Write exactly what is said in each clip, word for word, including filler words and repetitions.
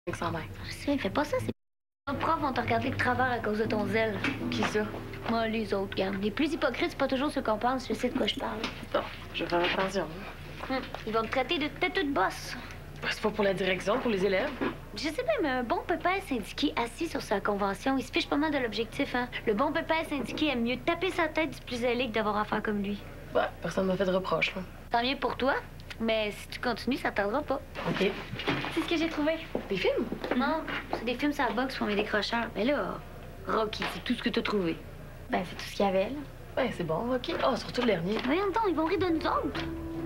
avec sa mère. Je sais, fais pas ça, c'est... Les profs vont te regarder de travers à cause de ton zèle. Qui ça? Moi, les autres, regarde. Les plus hypocrites, c'est pas toujours ceux qu'on pense. Je sais de quoi je parle. Bon, je vais faire attention. Hum, Ils vont te traiter de têteux de boss. C'est pas pour la direction, pour les élèves. Je sais pas, mais un bon pépère syndiqué assis sur sa convention, il se fiche pas mal de l'objectif, hein. Le bon pépère syndiqué aime mieux taper sa tête du plus zélé que d'avoir affaire comme lui. Ouais, personne m'a fait de reproche, là. Tant mieux pour toi, mais si tu continues, ça tardera pas. OK. C'est ce que j'ai trouvé. Des films? Non, c'est des films sur la boxe pour mes décrocheurs. Mais là, Rocky, c'est tout ce que t'as trouvé. Ben, c'est tout ce qu'il y avait, là. Ouais, c'est bon, OK. Ah, oh, surtout le dernier. Voyons donc, ils vont rire de nous autres.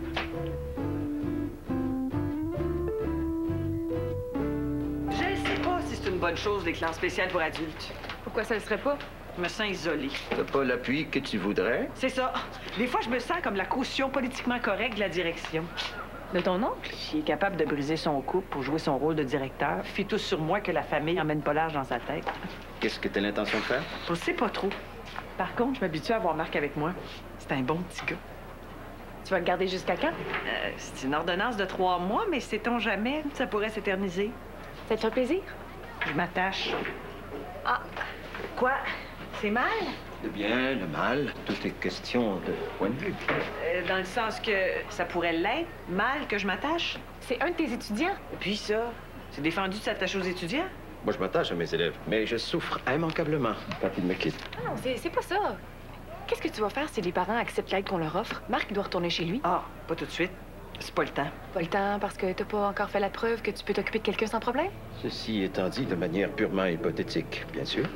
Je sais pas si c'est une bonne chose, les classes spéciales pour adultes. Pourquoi ça le serait pas? Je me sens isolée. T'as pas l'appui que tu voudrais? C'est ça. Des fois, je me sens comme la caution politiquement correcte de la direction. De ton oncle? Qui est capable de briser son couple pour jouer son rôle de directeur, fie tout sur moi que la famille emmène pas large dans sa tête. Qu'est-ce que t'as l'intention de faire? Je sais pas trop. Par contre, je m'habitue à avoir Marc avec moi. C'est un bon petit gars. Tu vas le garder jusqu'à quand? Euh, c'est une ordonnance de trois mois, mais sait-on jamais, ça pourrait s'éterniser. Ça te fait plaisir? Je m'attache. Ah, quoi? C'est mal? Le bien, le mal, tout est question de point de vue. Euh, dans le sens que ça pourrait l'être, mal que je m'attache. C'est un de tes étudiants? Et puis ça, c'est défendu de s'attacher aux étudiants? Moi, je m'attache à mes élèves, mais je souffre immanquablement quand ils me quittent. Ah non, c'est pas ça. Qu'est-ce que tu vas faire si les parents acceptent l'aide qu'on leur offre? Marc, il doit retourner chez lui. Ah, pas tout de suite. C'est pas le temps. Pas le temps parce que t'as pas encore fait la preuve que tu peux t'occuper de quelqu'un sans problème? Ceci étant dit de manière purement hypothétique, bien sûr.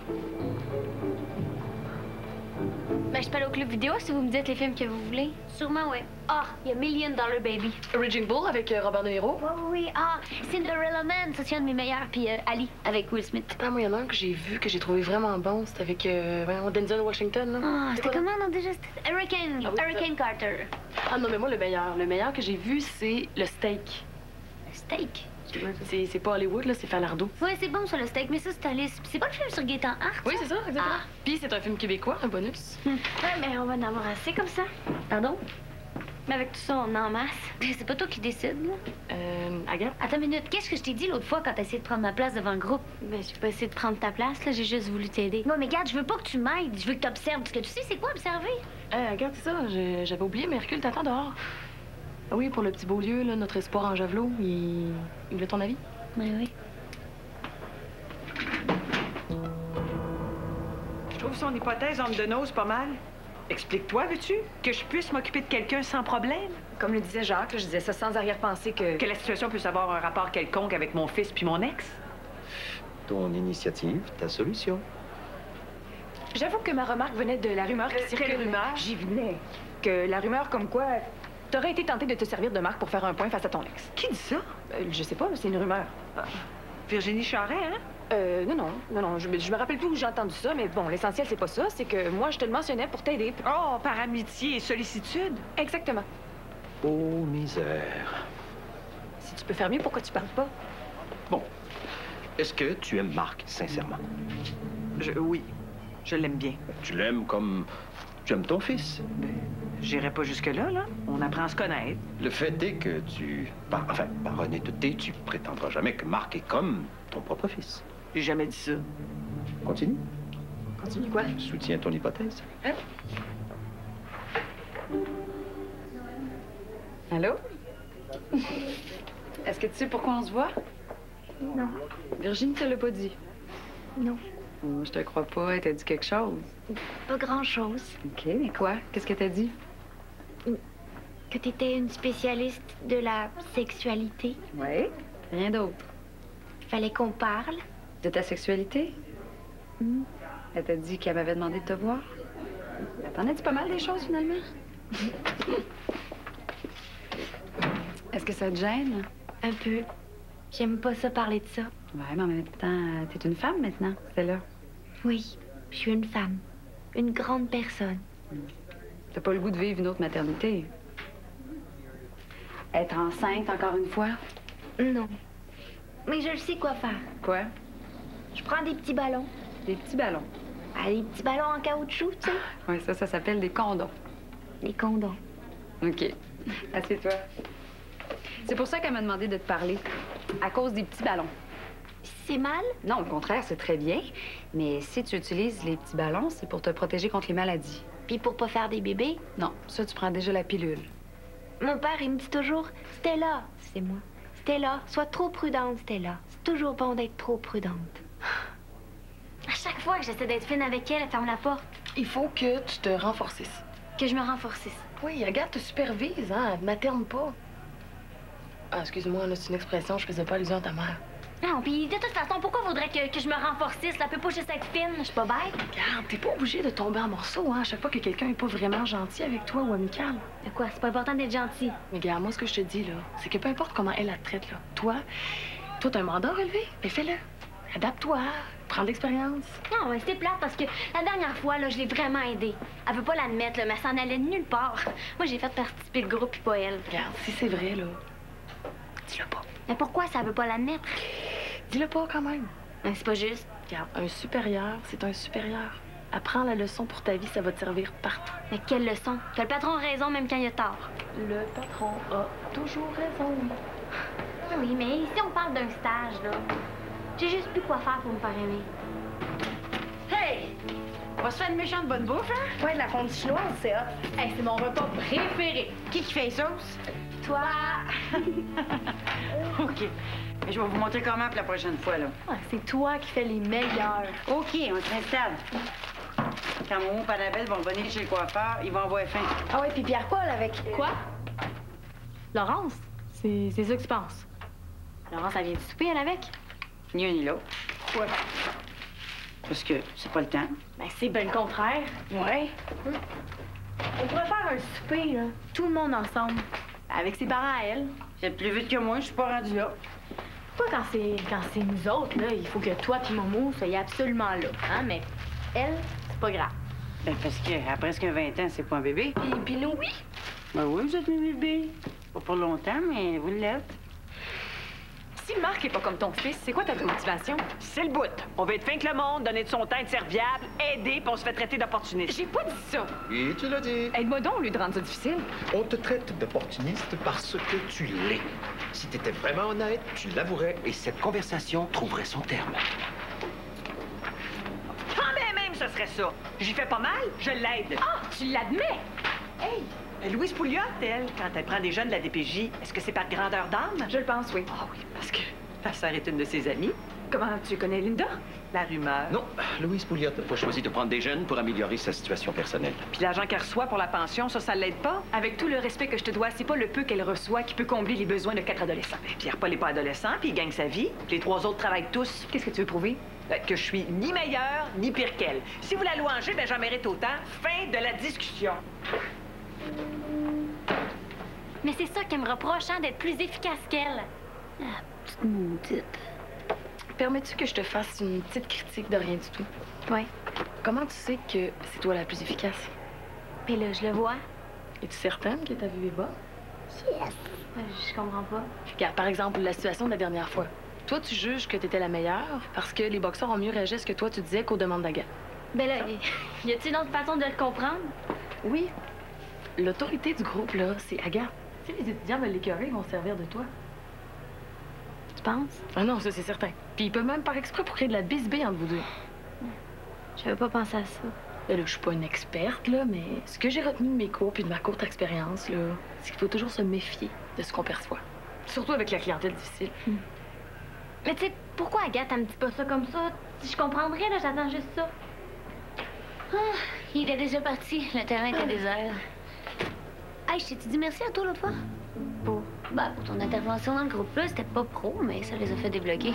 Ben, je peux aller au club vidéo si vous me dites les films que vous voulez. Sûrement, oui. Ah, il y a Million Dollar Baby. Raging Bull avec euh, Robert De Niro? Oui, oui, oui. Ah, Cinderella Man, ça c'est un de mes meilleurs. Puis euh, Ali, avec Will Smith. Ah, moi, il y en a un que j'ai vu, que j'ai trouvé vraiment bon. C'était avec euh, voyons, Denzel Washington, là. Ah, c'était comment, non, déjà? C'était Hurricane. Ah oui, Hurricane Carter. Ah non, mais moi, le meilleur. Le meilleur que j'ai vu, c'est le steak. Le steak. C'est c'est pas Hollywood, là, c'est Falardeau. Ouais, c'est bon, ça, le steak, mais ça, c'est Alice. C'est pas le film sur Gaétan Hart? Oui, c'est ça, exactement. Ah. Puis c'est un film québécois, un bonus. Ouais, mais on va en avoir assez comme ça. Pardon? Mais avec tout ça, on en masse. C'est pas toi qui décides, là. Euh, Agathe? Attends une minute, qu'est-ce que je t'ai dit l'autre fois quand t'as essayé de prendre ma place devant le groupe? Ben, j'ai pas essayé de prendre ta place, là, j'ai juste voulu t'aider. Non, mais regarde, je veux pas que tu m'aides, je veux que t'observes, parce que tu sais, c'est quoi observer? Euh, Agathe, c'est ça, j'ai- j'avais oublié, mais Hercule t'attend dehors. Ah oui, pour le petit Beaulieu, là, notre espoir en javelot, il... il veut ton avis? Oui, oui. Je trouve son hypothèse homme de nose pas mal. Explique-toi, veux-tu? Que je puisse m'occuper de quelqu'un sans problème? Comme le disait Jacques, là, je disais ça sans arrière-pensée que... Que la situation puisse avoir un rapport quelconque avec mon fils puis mon ex? Ton initiative, ta solution. J'avoue que ma remarque venait de la rumeur qui Euh, circule. quelle rumeur? J'y venais. Que la rumeur comme quoi t'aurais été tenté de te servir de Marc pour faire un point face à ton ex. Qui dit ça? Euh, je sais pas, mais c'est une rumeur. Virginie Charret, hein? Euh, non, non, non, non, je, me- je me rappelle plus où j'ai entendu ça, mais bon, l'essentiel, c'est pas ça, c'est que moi, je te le mentionnais pour t'aider. puis- Oh, par amitié et sollicitude? Exactement. Oh, misère. Si tu peux faire mieux, pourquoi tu parles pas? Bon. Est-ce que tu aimes Marc, sincèrement? Je, oui, je l'aime bien. Tu l'aimes comme tu aimes ton fils. J'irai pas jusque-là, là. On apprend à se connaître. Le fait est que tu... Par, enfin, par honnêteté, tu prétendras jamais que Marc est comme ton propre fils. J'ai jamais dit ça. Continue. Continue quoi? Je soutiens ton hypothèse. Hein? Allô? Est-ce que tu sais pourquoi on se voit? Non. Virginie te l'a pas dit. Non. Oh, je te crois pas, elle t'a dit quelque chose. Pas grand-chose. OK, mais quoi? Qu'est-ce qu'elle t'a dit? Que t'étais une spécialiste de la sexualité. Oui. Rien d'autre. Fallait qu'on parle. De ta sexualité? Hmm. Elle t'a dit qu'elle m'avait demandé de te voir? Elle t'en a dit pas mal des choses, finalement. Est-ce que ça te gêne? Un peu. J'aime pas ça parler de ça. Ouais, mais en même temps, t'es une femme maintenant, c'est là. Oui, je suis une femme. Une grande personne. T'as pas le goût de vivre une autre maternité? Être enceinte encore une fois? Non. Mais je le sais quoi faire. Quoi? Je prends des petits ballons. Des petits ballons. Ah, des petits ballons en caoutchouc, tu sais. Oui, ça, ça s'appelle des condoms. Des condoms. OK. Assieds-toi. C'est pour ça qu'elle m'a demandé de te parler. À cause des petits ballons. c'est mal? Non, au contraire, c'est très bien. Mais si tu utilises les petits ballons, c'est pour te protéger contre les maladies. Puis pour pas faire des bébés? Non, ça, tu prends déjà la pilule. Mon père, il me dit toujours, Stella, c'est moi. Stella, sois trop prudente, Stella. C'est toujours bon d'être trop prudente. À chaque fois que j'essaie d'être fine avec elle, elle ferme la porte. Il faut que tu te renforcisses. Que je me renforcisse. Oui, Agathe te supervise, hein? Elle te materne pas. Ah, excuse-moi, là, c'est une expression, je faisais pas allusion à ta mère. Non, puis de toute façon, pourquoi faudrait que, que je me renforcisse? Ça peut pas juste être fine, je suis pas bête. Regarde, t'es pas obligé de tomber en morceaux, hein, à chaque fois que quelqu'un est pas vraiment gentil avec toi ou amical. De quoi? C'est pas important d'être gentil. Mais regarde, moi, ce que je te dis, là, c'est que peu importe comment elle la traite, là, toi, toi, t'as un mandat à relever, mais fais-le. Adapte-toi, prends de l'expérience. Non, mais c'était plate parce que la dernière fois, là, je l'ai vraiment aidée. Elle veut pas l'admettre, là, mais elle s'en allait nulle part. Moi, j'ai fait participer le groupe, puis pas elle. Regarde, si c'est vrai, là, dis-le pas. Mais pourquoi ça veut pas l'admettre? Dis-le pas, quand même. Mais c'est pas juste. Regarde, un supérieur, c'est un supérieur. Apprends la leçon pour ta vie, ça va te servir partout. Mais quelle leçon? Que le patron a raison même quand il a tort. Le patron a toujours raison. Oui, mais ici, on parle d'un stage, là. J'ai juste plus quoi faire pour me faire aimer. Hey! On va se faire une méchante bonne bouffe, hein? Ouais, de la fondue chinoise, c'est hot. Hey, c'est mon repas préféré. Qui qui fait les sauces? Toi! OK. Mais je vais vous montrer comment pour la prochaine fois, là. Ah, c'est toi qui fais les meilleurs. OK, on s'installe. Quand Momo et Annabelle vont venir chez le coiffeur, ils vont avoir faim. Ah ouais, puis Pierre-Paul avec... Quoi? Laurence? C'est c'est ça que tu penses? Laurence, elle vient du souper, elle, avec? Ni un ni l'autre. Ouais. Parce que c'est pas le temps. Ben, c'est ben le contraire. Ouais. Hum. On pourrait faire un souper, là. Tout le monde ensemble. Avec ses parents à elle. Vous êtes plus vite que moi, je suis pas rendu là. Pourquoi quand c'est quand c'est nous autres, là, il faut que toi puis Momo soyez absolument là, hein? Mais elle, c'est pas grave. Ben, parce qu'à presque vingt ans, c'est pas un bébé. Puis, puis nous, oui. Ben oui, vous êtes mes bébés. Pas pour longtemps, mais vous l'êtes. Si Marc est pas comme ton fils, c'est quoi ta motivation? C'est le bout. On veut être fin que le monde, donner de son temps, être serviable, aider, puis on se fait traiter d'opportuniste. J'ai pas dit ça. Oui, tu l'as dit. Aide-moi donc au lieu de rendre ça difficile. On te traite d'opportuniste parce que tu l'es. Si t'étais vraiment honnête, tu l'avouerais et cette conversation trouverait son terme. Quand bien même ce serait ça. J'y fais pas mal, je l'aide. Ah, tu l'admets? Hey! Louise Pouliot, elle, quand elle prend des jeunes de la D P J, est-ce que c'est par grandeur d'âme? Je le pense, oui. Ah oui, parce que ta sœur est une de ses amies. Comment tu connais Linda? La rumeur. Non, Louise Pouliot n'a pas choisi de prendre des jeunes pour améliorer sa situation personnelle. Puis l'argent qu'elle reçoit pour la pension, ça, ça l'aide pas? Avec tout le respect que je te dois, c'est pas le peu qu'elle reçoit qui peut combler les besoins de quatre adolescents. Ben, Pierre-Paul n'est pas adolescent, puis il gagne sa vie. Puis les trois autres travaillent tous. Qu'est-ce que tu veux prouver? Ben, que je suis ni meilleure, ni pire qu'elle. Si vous la louangez, ben j'en mérite autant. Fin de la discussion. Mais c'est ça qu'elle me reproche, hein, d'être plus efficace qu'elle. Ah, petite maudite. Permets-tu que je te fasse une petite critique de rien du tout? Ouais. Comment tu sais que c'est toi la plus efficace? Puis là, je le vois. Es-tu certaine que ta vue est bonne? Yes. Je comprends pas. Regarde, par exemple, la situation de la dernière fois. Toi, tu juges que t'étais la meilleure parce que les boxeurs ont mieux réagi à ce que toi, tu disais qu'aux demandes d'Agathe. Ben là, y a-t-il une autre façon de le comprendre? Oui. L'autorité du groupe, là, c'est Agathe. Si les étudiants veulent l'écœurer, ils vont se servir de toi. Tu penses? Ah non, ça, c'est certain. Puis ils peuvent même par exprès pour créer de la bisbille entre vous deux. J'avais pas pensé à ça. Là, là, je suis pas une experte, là, mais ce que j'ai retenu de mes cours puis de ma courte expérience, là, c'est qu'il faut toujours se méfier de ce qu'on perçoit. Surtout avec la clientèle difficile. Hmm. Mais tu sais, pourquoi Agathe, elle me dit pas ça comme ça? Je comprendrais, là, j'attends juste ça. Ah, il est déjà parti. Le terrain était désert. Hey, je t'ai dit merci à toi l'autre fois? Pour? Ben, pour ton intervention dans le groupe là, c'était pas pro, mais ça les a fait débloquer.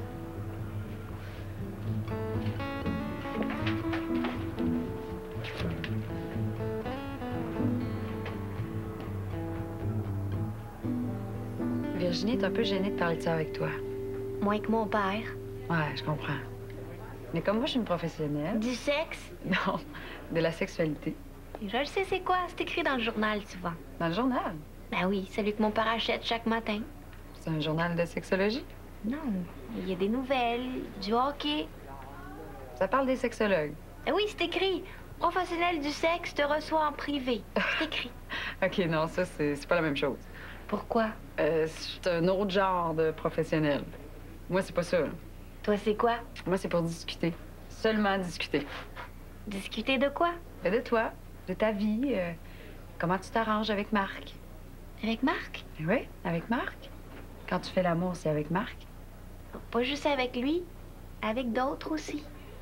Virginie est un peu gênée de parler de ça avec toi. Moins que mon père. Ouais, je comprends. Mais comme moi, je suis une professionnelle... Du sexe? Non, de la sexualité. Je le sais, c'est quoi? C'est écrit dans le journal, souvent. Dans le journal? Ben oui, celui que mon père achète chaque matin. C'est un journal de sexologie? Non, il y a des nouvelles, du hockey. Ça parle des sexologues. Ben oui, c'est écrit. Professionnel du sexe te reçoit en privé. C'est écrit. OK, non, ça, c'est c'est pas la même chose. Pourquoi? Euh, c'est un autre genre de professionnel. Moi, c'est pas ça. Toi, c'est quoi? Moi, c'est pour discuter. Seulement discuter. Discuter de quoi? Et de toi, de ta vie, euh, comment tu t'arranges avec Marc. Avec Marc? Oui, avec Marc. Quand tu fais l'amour, c'est avec Marc. Pas juste avec lui, avec d'autres aussi.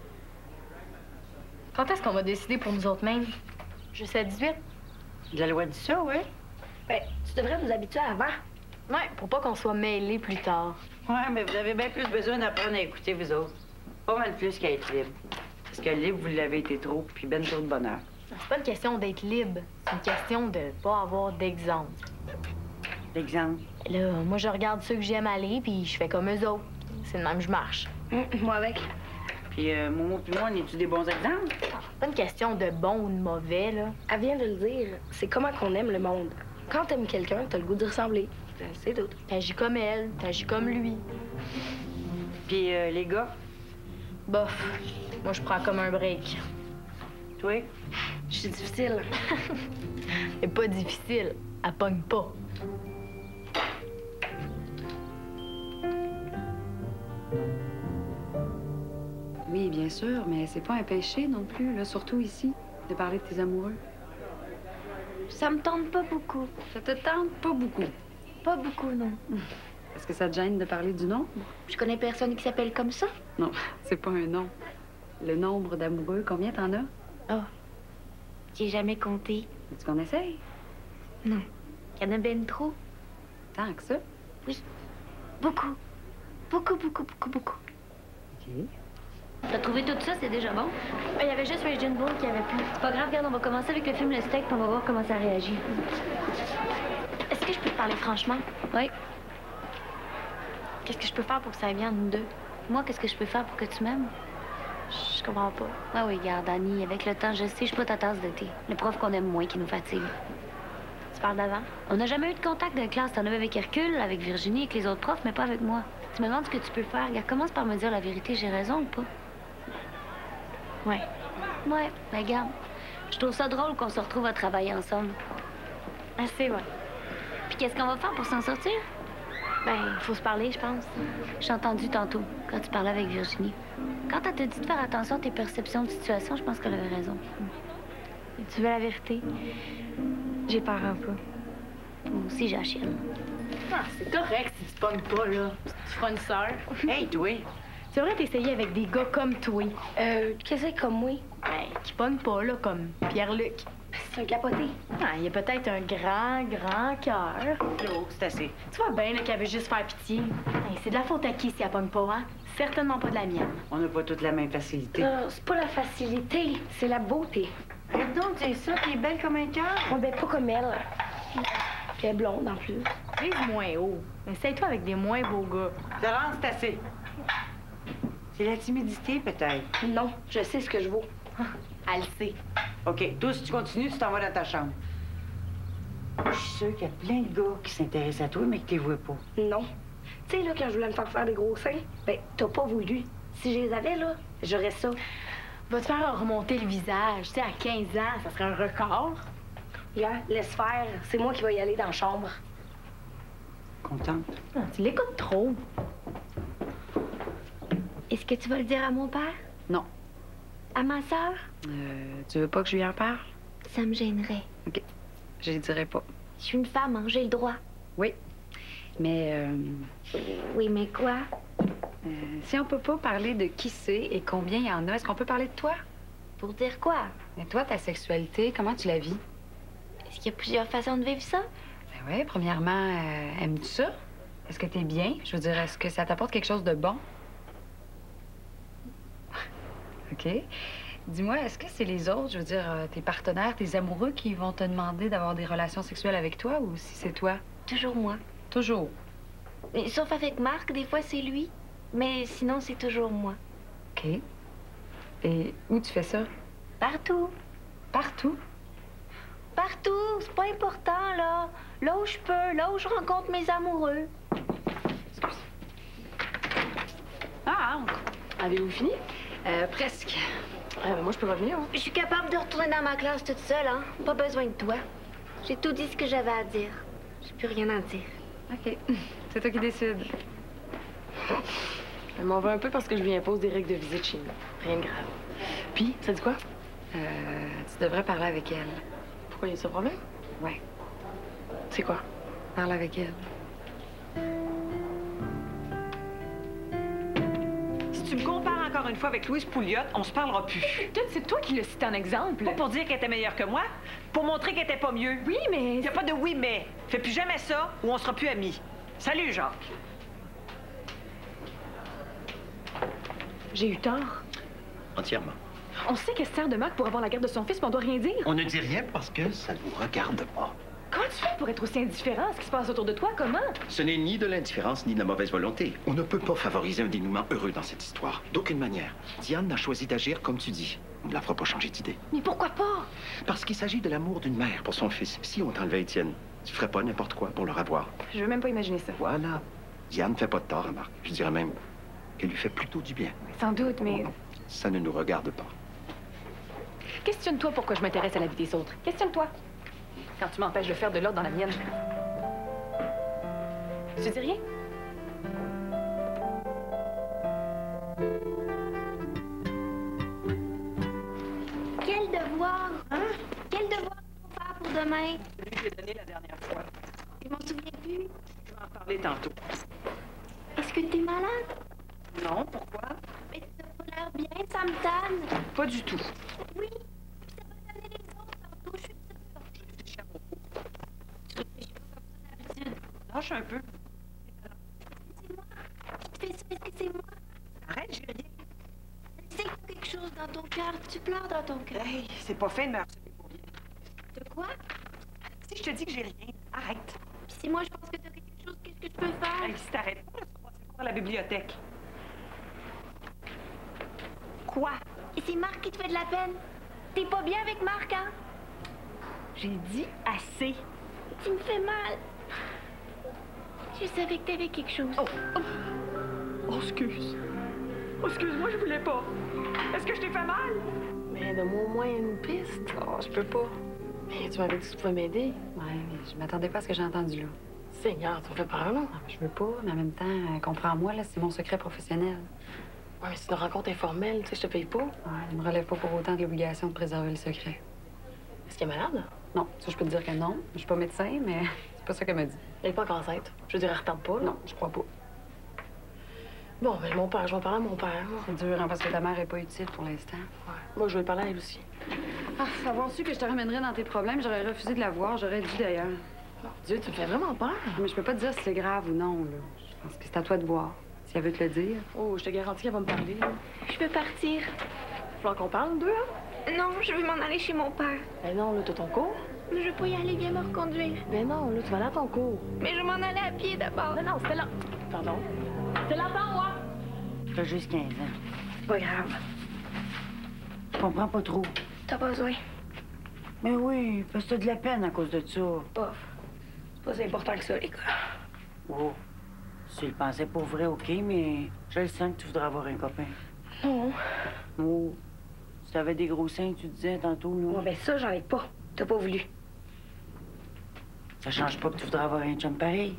Quand est-ce qu'on va décider pour nous autres mêmes? Juste à dix-huit? La loi dit ça, oui. Ben, tu devrais vous habituer avant. Ouais, pour pas qu'on soit mêlés plus tard. Ouais, mais vous avez bien plus besoin d'apprendre à écouter, vous autres. Pas mal plus qu'à être libre. Parce que libre, vous l'avez été trop, puis ben trop de bonheur. C'est pas une question d'être libre, c'est une question de pas avoir d'exemple. L'exemple. Là, moi, je regarde ceux que j'aime aller, puis je fais comme eux autres. C'est de même, je marche. Hum, moi avec. Puis euh, Momo puis moi, on est-tu des bons exemples? C'est pas une question de bon ou de mauvais, là. Elle vient de le dire. C'est comment qu'on aime le monde. Quand t'aimes quelqu'un, t'as le goût de ressembler. C'est tout. T'agis comme elle, t'agis comme lui. Puis euh, les gars, Bof, moi, je prends comme un break. toi? Je suis difficile. C'est pas difficile, elle pogne pas. Oui, bien sûr, mais c'est pas un péché non plus, là, surtout ici, de parler de tes amoureux. Ça me tente pas beaucoup. Ça te tente pas beaucoup. Pas beaucoup, non. Est-ce que ça te gêne de parler du nombre? Je connais personne qui s'appelle comme ça. Non, c'est pas un nom. Le nombre d'amoureux, combien t'en as? Oh. J'ai jamais compté. Est-ce qu'on essaye? Non. Il y en a ben trop. Tant que ça? Oui. Beaucoup. Beaucoup, beaucoup, beaucoup, beaucoup. OK. T'as trouvé tout ça, c'est déjà bon. Il y avait juste Raging Bull qui avait plus. C'est pas grave, regarde, on va commencer avec le film Le Steak, puis on va voir comment ça réagit. Est-ce que je peux te parler franchement? Oui. Qu'est-ce que je peux faire pour que ça aille bien entre nous deux? Moi, qu'est-ce que je peux faire pour que tu m'aimes? Je comprends pas. Ah oui, regarde, Annie, avec le temps, je sais, je suis pas ta tasse de thé. Le prof qu'on aime moins qui nous fatigue. Tu parles d'avant? On n'a jamais eu de contact de classe. T'en avais avec Hercule, avec Virginie, avec les autres profs, mais pas avec moi. Tu me demandes ce que tu peux faire. Regarde, commence par me dire la vérité. J'ai raison ou pas? Ouais. Ouais, ben regarde. Je trouve ça drôle qu'on se retrouve à travailler ensemble. Assez, ouais. Puis qu'est-ce qu'on va faire pour s'en sortir? Ben, faut se parler, je pense. J'ai entendu tantôt, quand tu parlais avec Virginie. Quand elle t'a dit de faire attention à tes perceptions de situation, je pense qu'elle avait raison. Et tu veux la vérité? J'ai peur un peu. Moi aussi, j'ai la chienne. Ah, c'est correct si tu pognes pas, là. Tu feras une sœur. Hey, toi! Tu devrais t'essayer avec des gars comme toi. Euh, qu'est-ce que c'est comme moi? Ben, qui pognent pas, là, comme Pierre-Luc. C'est un capoté. Ah, il y a peut-être un grand, grand cœur. Là-haut, c'est assez. Tu vois bien, là, qu'elle veut juste faire pitié. Hey, c'est de la faute à qui si elle pogne pas, hein? Certainement pas de la mienne. On n'a pas toute la même facilité. Euh, c'est pas la facilité, c'est la beauté. Arrête donc, c'est ça, t'es belle comme un cœur. On ben pas comme elle. Puis elle est blonde en plus. Vise moins haut. Essaye-toi avec des moins beaux gars. Florence, c'est assez. C'est la timidité, peut-être. Non, je sais ce que je vaux. Elle le sait. OK, toi, si tu continues, tu t'en vas dans ta chambre. Je suis sûre qu'il y a plein de gars qui s'intéressent à toi, mais qui ne les voient pas. Non. Tu sais, là, quand je voulais me faire faire des gros seins, ben, t'as pas voulu. Si je les avais, là, j'aurais ça. Va te faire remonter le visage. Tu sais, à quinze ans, ça serait un record. Regarde, laisse faire. C'est moi qui vais y aller dans la chambre. Contente? Ah, tu l'écoutes trop. Est-ce que tu vas le dire à mon père? Non. À ma sœur? Euh, tu veux pas que je lui en parle? Ça me gênerait. OK. Je lui dirai pas. Je suis une femme, hein, j'ai le droit. Oui. Mais euh, Oui, mais quoi? euh, si on peut pas parler de qui c'est et combien il y en a, est-ce qu'on peut parler de toi? Pour dire quoi? Et toi, ta sexualité, comment tu la vis? Est-ce qu'il y a plusieurs façons de vivre ça? Ben oui, premièrement, euh, aimes-tu ça? Est-ce que t'es bien? Je veux dire, est-ce que ça t'apporte quelque chose de bon? OK. Dis-moi, est-ce que c'est les autres, je veux dire, euh, tes partenaires, tes amoureux qui vont te demander d'avoir des relations sexuelles avec toi ou si c'est toi? Toujours moi. Toujours. Mais, sauf avec Marc, des fois c'est lui. Mais sinon, c'est toujours moi. OK. Et où tu fais ça? Partout. Partout? Partout. C'est pas important, là. Là où je peux, là où je rencontre mes amoureux. Ah, avez-vous fini? Euh, presque. Euh, moi, je peux revenir, hein? Je suis capable de retourner dans ma classe toute seule, hein. Pas besoin de toi. J'ai tout dit ce que j'avais à dire. J'ai plus rien à dire. OK. C'est toi qui décides. Elle m'en veut un peu parce que je lui impose des règles de visite chez nous. Rien de grave. Puis, ça dit quoi? Euh, tu devrais parler avec elle. Pourquoi, y a-t-il un problème? Ouais, C'est quoi? parle avec elle. Si tu me compares encore une fois avec Louise Pouliot, on se parlera plus. Peut-être c'est toi qui l'as cité en exemple. Pas pour dire qu'elle était meilleure que moi, pour montrer qu'elle était pas mieux. Oui, mais... Il n'y a pas de oui, mais. Fais plus jamais ça ou on sera plus amis. Salut, Jacques. J'ai eu tort. Entièrement. On sait qu'elle se sert de Marc pour avoir la garde de son fils, mais on doit rien dire. On ne dit rien parce que ça ne vous regarde pas. Comment tu fais pour être aussi indifférent à ce qui se passe autour de toi? Comment? Ce n'est ni de l'indifférence ni de la mauvaise volonté. On ne peut pas favoriser un dénouement heureux dans cette histoire. D'aucune manière. Diane a choisi d'agir comme tu dis. On ne la fera pas changer d'idée. Mais pourquoi pas? Parce qu'il s'agit de l'amour d'une mère pour son fils. Si on t'enlevait Étienne, tu ferais pas n'importe quoi pour le revoir. Je veux même pas imaginer ça. Voilà. Diane ne fait pas de tort à Marc. Je dirais même qu'elle lui fait plutôt du bien. Sans doute, mais... Ça ne nous regarde pas. Questionne-toi pourquoi je m'intéresse à la vie des autres. Questionne-toi. Quand tu m'empêches de faire de l'ordre dans la mienne. Tu dis rien? Quel devoir? Hein? Quel devoir faut faire pour demain? Celui que j'ai donné la dernière fois. Je m'en souviens plus. Je vais en parler tantôt. Est-ce que t'es malade? Non, pourquoi? Mais t'as pas l'air bien, ça me tanne. Pas du tout. Oui. Puis ça va donner les autres tantôt, je suis sûre. Tu réfléchis pas comme ça d'habitude. Lâche un peu. C'est moi. Tu fais ça, est-ce que c'est moi? Arrête, j'ai rien. Tu sais que t'as quelque chose dans ton cœur. Tu pleures dans ton cœur. Hey, c'est pas fin de me harceler pour rien. De quoi? Si je te dis que j'ai rien, arrête. Puis si moi je pense que t'as quelque chose, qu'est-ce que je peux faire? Hey, si t'arrêtes pas, tu vas passer par la bibliothèque. Quoi? Et c'est Marc qui te fait de la peine. T'es pas bien avec Marc, hein? J'ai dit assez. Tu me fais mal. Je savais que t'avais quelque chose. Oh, oh. Oh, excuse. Oh, excuse-moi, je voulais pas. Est-ce que je t'ai fait mal? Mais donne-moi au moins une piste. Oh, je peux pas. Mais tu m'avais dit que tu pouvais m'aider. Ouais, mais je m'attendais pas à ce que j'ai entendu là. Seigneur, tu me fais peur, là. Non, je veux pas, mais en même temps, euh, comprends-moi, là, c'est mon secret professionnel. Ouais, mais c'est une rencontre informelle, tu sais, je te paye pas. Ouais, je me relève pas pour autant de l'obligation de préserver le secret. Est-ce qu'elle est malade? Non, ça, je peux te dire que non. Je suis pas médecin, mais c'est pas ça qu'elle m'a dit. Elle est pas encore enceinte. Je veux dire, elle retarde pas, là. Non, je crois pas. Bon, mais mon père, je vais en parler à mon père. C'est dur, hein, parce que ta mère est pas utile pour l'instant. Ouais. Moi, je vais parler à elle aussi. Ah, avoir su que je te ramènerais dans tes problèmes, j'aurais refusé de la voir. J'aurais dû, d'ailleurs. Mon Dieu, tu me fais vraiment peur. Mais je peux pas te dire si c'est grave ou non, là. Je pense que c'est à toi de voir. Si elle veut te le dire. Oh, je te garantis qu'elle va me parler, là. Je peux partir. Faut qu'on parle, deux, hein? Non, je veux m'en aller chez mon père. Ben non, là, t'as ton cours. Mais je veux pas y aller, viens me reconduire. Ben non, là, tu vas aller à ton cours. Mais je vais m'en aller à pied d'abord. Non, non, c'était là. Pardon. C'était là, moi. T'as juste quinze ans. C'est pas grave. Je comprends pas trop. T'as pas besoin. Mais oui, parce que t'as de la peine à cause de ça. Bof. C'est pas si important que ça, les gars. Oh. Si tu le pensais pour vrai, OK, mais je le sens que tu voudrais avoir un copain. Non. Oh. Si t'avais des gros seins, tu disais tantôt, là. Bon, ben ça, j'en ai pas. T'as pas voulu. Ça change pas que tu voudrais avoir un chum pareil.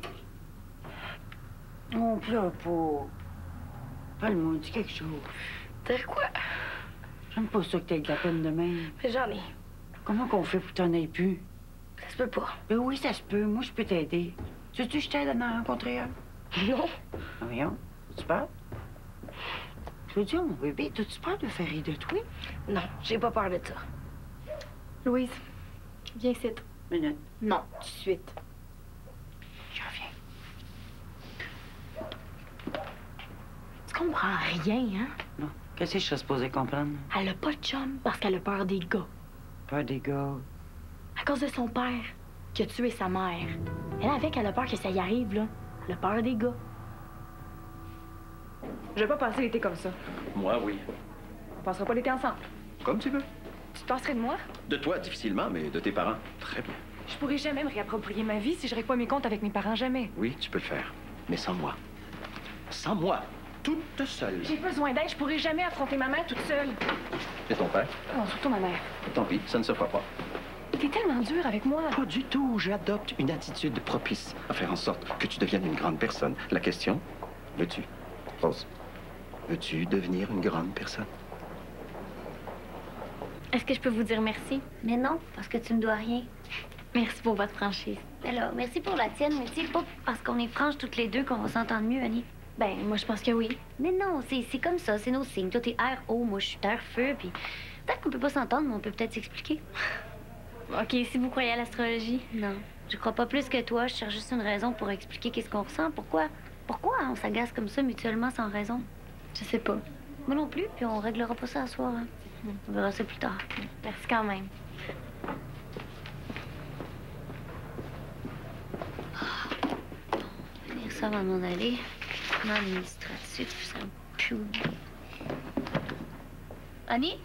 On pleure pas. Parle-moi, dis quelque chose. Dire quoi? J'aime pas ça que t'aies de la peine de même. Mais j'en ai. Comment qu'on fait pour que t'en aies plus? Ça se peut pas. Ben oui, ça se peut. Moi, je peux t'aider. Tu veux-tu que je t'aide à en rencontrer un? Non. Ah, voyons. Tu peur? Je veux dire, mon bébé, t'as-tu peur de faire rire de toi? Non, j'ai pas peur de ça. Louise, viens ici. Minute. Non, tout de suite. Je reviens. Tu comprends rien, hein? Non. Qu'est-ce que je serais supposée comprendre? Elle a pas de chum parce qu'elle a peur des gars. Peur des gars. À cause de son père, qui a tué sa mère. Elle, avec, elle a peur que ça y arrive, là. Elle a peur des gars. Je vais pas passer l'été comme ça. Moi, oui. On passera pas l'été ensemble. Comme tu veux. Tu te passerais de moi? De toi, difficilement, mais de tes parents, très bien. Je pourrais jamais me réapproprier ma vie si je règle pas mes comptes avec mes parents, jamais. Oui, tu peux le faire. Mais sans moi. Sans moi. Toute seule. J'ai besoin d'aide, je pourrais jamais affronter ma mère toute seule. Et ton père? Non, surtout ma mère. Tant pis, ça ne se fera pas. T'es tellement dur avec moi. Pas du tout. J'adopte une attitude propice à faire en sorte que tu deviennes une grande personne. La question, veux-tu? Pose. Veux-tu devenir une grande personne? Est-ce que je peux vous dire merci? Mais non, parce que tu me dois rien. Merci pour votre franchise. Alors, merci pour la tienne, mais tu sais, pas parce qu'on est franches toutes les deux qu'on va s'entendre mieux, Annie. Ben, moi, je pense que oui. Mais non, c'est comme ça, c'est nos signes. Toi, t'es R O, moi, je suis terre feu, puis peut-être qu'on peut pas s'entendre, mais on peut peut-être s'expliquer. OK, si vous croyez à l'astrologie. Non, je crois pas plus que toi. Je cherche juste une raison pour expliquer qu'est-ce qu'on ressent. Pourquoi? Pourquoi on s'agace comme ça mutuellement sans raison? Je sais pas. Moi non plus, puis on réglera pas ça à soir, hein. On verra ça plus tard. Merci quand même. Finir ça avant de m'en aller. Administratif, ça me pue. Annie?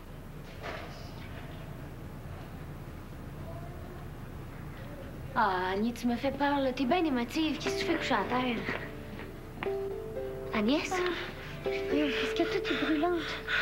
Ah, Annie, tu me fais peur, là. T'es bien émotive. Qu'est-ce que tu fais coucher à terre? Agnès? Ah. Qu'est-ce que toi, t'es brûlante?